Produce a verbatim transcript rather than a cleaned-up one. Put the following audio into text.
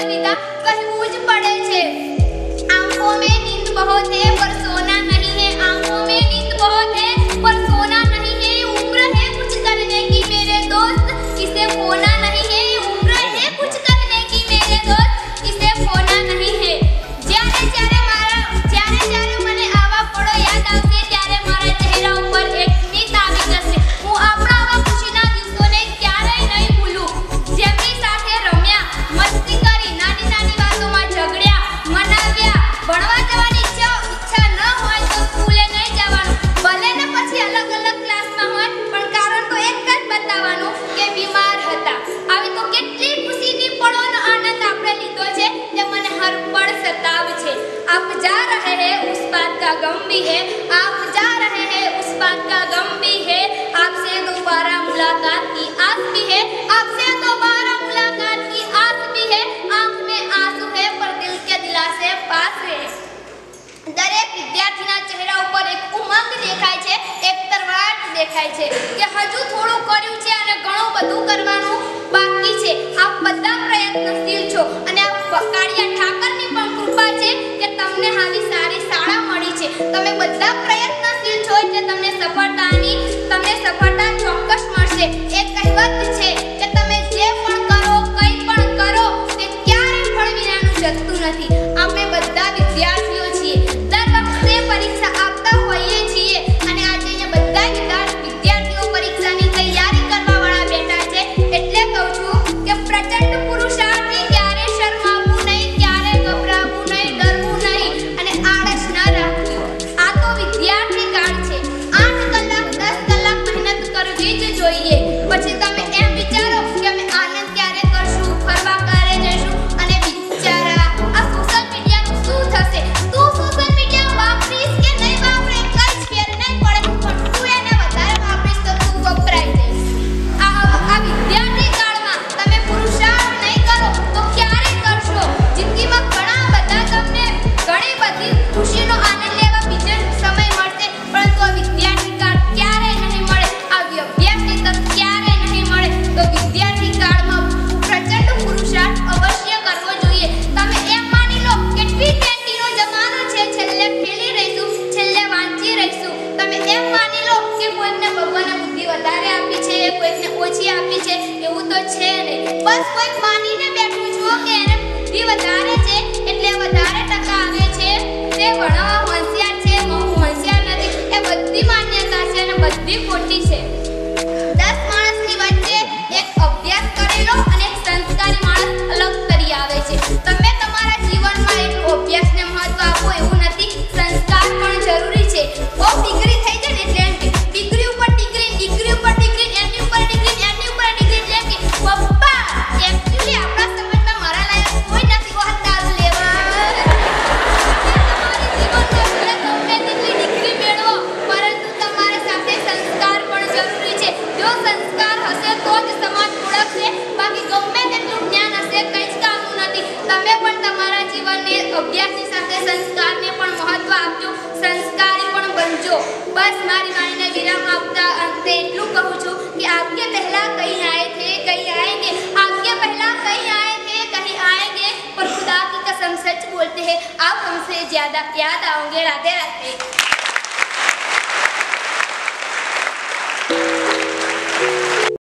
कविता कहवू ज पड़े छे। आंखों में नींद बहुत है पर सोना नहीं है, आंखों में नींद बहुत है पर सोना नहीं है। उम्र है कुछ करने की मेरे दोस्त, इसे खोना नहीं है। उम्र है कुछ करने की मेरे दोस्त, इसे खोना नहीं है। જ્યારે જ્યારે મારા જ્યારે જ્યારે મને આવા પળો યાદ આવશે ત્યારે મારા ચહેરા ઉપર એક સ્મિત આવી જશે। હું આપણા આવા ખુશીના દિવસોને ક્યારેય નહીં ભૂલું, જેમની સાથે રમ્યા, મસ્તી કરી, નાની નાની વાતોમાં ઝઘડ્યા, મનાવ્યા। ભણવા જવાની ઈચ્છા ઈચ્છા ન હોય તો સ્કૂલે નહીં જવાનું, ભલે ને પછી અલગ અલગ ક્લાસમાં હોય, પણ કારણ તો એક જ બતાવવાનું કે બીમાર હતા। આવી તો કેટલી ખુશીની પળોનો આનંદ આપણે લીધો છે જે મને હર પળ સતાવે છે। आप जा रहे हैं उस बात का गम भी है, आप जा रहे हैं उस बात का गम भी है। आपसे दोबारा मुलाकात की आस भी है, आपसे दोबारा मुलाकात की आस भी है। आंख में आंसू है पर दिल के दिलासे पास है। દરેક વિદ્યાર્થીના ચહેરા ઉપર એક ઉમંગ દેખાય છે, એક તરવાટ દેખાય છે કે હજુ થોડું કર્યું છે અને ઘણું બધું કરવાનું બાકી છે। આપ બધા પ્રયત્નશીલ છો અને આ બકાડિયા ઠાકરની પણ કૃપા છે કે તમને આવી સારી શાળા મળી છે। તમે બધા પ્રયત્નશીલ છો એટલે તમને સફળતાની તમને સફળતા ચોક્કસ મળશે। એક કહેવત છે કે તમે જે પણ કરો, કંઈ પણ કરો, તે ક્યારેય ફળ વિનાનું જતું નથી। આપણે બધા વિદ્યાર્થીઓ છીએ, દર વખતે પરીક્ષા આપતા હોઈએ છીએ અને આજે અહીંયા બધા વિદ્યાર્થીઓ પરીક્ષાની તૈયારી કરવા વાળા બેઠા છે। એટલે કહું છું કે પ્રચંડ પુરુષાર્થી ક્યારે શરમાવું નહીં, ક્યારે ગભરાવું નહીં, ડરવું નહીં અને આળસ ન રાખવી। આ તો વિદ્યાર્થી કાળ છે। આઠ કલાક દસ કલાક મહેનત કરવી જ જોઈએ। પછી તમે એમ વિચારો કે અમે આનંદ ક્યારે કરશું, ફરવા ક્યારે જઈશું અને બિચારા આ સોશિયલ મીડિયાનું શું થશે? તું સોશિયલ મીડિયા વાપરીશ કે નહીં વાપરે કઈ જ ફેર નહીં પડે, પણ તું એને વધારે વાપરીશ તો તું વપરાઈ જઈશ। આ આ વિદ્યાર્થી કાળમાં તમે પુરુષાર્થ નહીં કરો તો ક્યારે કરશો? જિંદગીમાં ઘણા બધા તમને ઘણી બધી ખુશીનો આનંદ લેવા બીજો સમય મળશે, પરંતુ આ વિદ્યાર્થી કાળ ક્યારે નહીં મળે, આ અભ્યાસની તક ક્યારે નહીં મળે। તો વિદ્યાર્થી કાળમાં પ્રચંડ પુરુષાર્થ અવશ્ય કરવો જોઈએ। તમે એમ માની લો કે ટી ટ્વેન્ટી નો જમાનો છે, છેલ્લે ખેલી રહીશું, છેલ્લે વાંચી રહીશું। તમે એમ માની લો કે કોઈને ભગવાને બુદ્ધિ વધારે આપી છે, કોઈને ઓછી આપી છે, એવું તો છે નહીં। બસ કોઈક માનીને બેઠું છો કે એને બુદ્ધિ વધારે છે એટલે વધારે ટકા આવે છે, તે ભણવા હોશિયાર છે, હું હોશિયાર નથી, એ બધી માન્યતા છે અને બધી ખોટી છે। દસ માણસની વચ્ચે એક અભ્યાસ કરેલો અને એક સંસ્કારી માણસ અલગ તરી આવે છે। તમે તમારા જીવનમાં એટલું અભ્યાસને મહત્વ આપો એવું નથી, સંસ્કાર પણ જરૂરી છે। બહુ ડિગ્રી થઈ જાય ને એટલે એમ કે ડિગ્રી ઉપર ડિગ્રી, ડિગ્રી ઉપર ડિગ્રી, એની ઉપર ડિગ્રી, એની ઉપર ડિગ્રી, એટલે કે પપ્પા એક્ચ્યુઅલી આપણા સમાજમાં મારા લાયક કોઈ નથી હોત દારૂ લેવા। તમારી જીવનમાં ભલે ગમે તેટલી ડિગ્રી મેળવો, પરંતુ તમારા સાથે સંસ્કાર પણ જરૂરી છે। જો સંસ્કાર હશે તો જ સમાજ ઓળખશે, બાકી ગમે તેટલું જ્ઞાન હશે કંઈ જ કામનું નથી। તમે પણ તમારા જીવનને અભ્યાસની સાથે સંસ્કારને પણ મહત્વ આપજો, સંસ્કારી પણ બનજો। બસ મારી વાણીને વિરામ આપતા અંતે એટલું કહું છું કે आपके पहला कहीं आए थे कहीं आएंगे, आपके पहला कहीं आए थे कहीं आएंगे, पर खुदा की कसम सच बोलते हैं आप हमसे ज्यादा याद आओगे। राधे राधे।